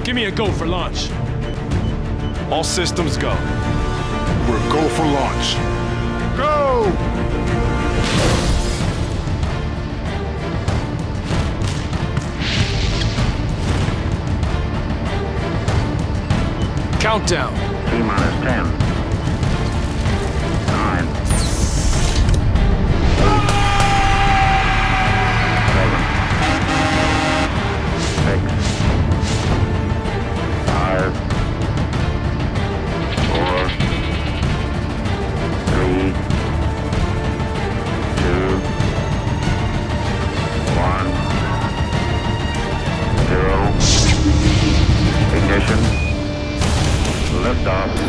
Give me a go for launch. All systems go. We're go for launch. Go! Countdown. T-minus 10. 9. 8. 7. 6. 5. 4. 3. 2. 1. 0. Ignition. Liftoff.